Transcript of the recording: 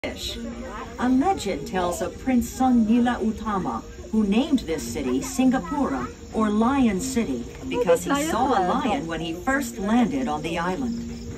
fish. A legend tells of Prince Sun Nila Utama, who named this city Singapura, or Lion City, because he saw a lion when he first landed on the island.